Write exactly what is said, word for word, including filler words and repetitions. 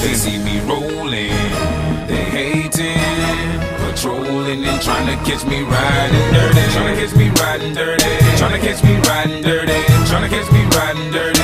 They see me rolling, they hating, patrolling and trying to catch me riding dirty. Trying to catch me riding dirty. Trying to catch me riding dirty. Trying to catch me riding dirty.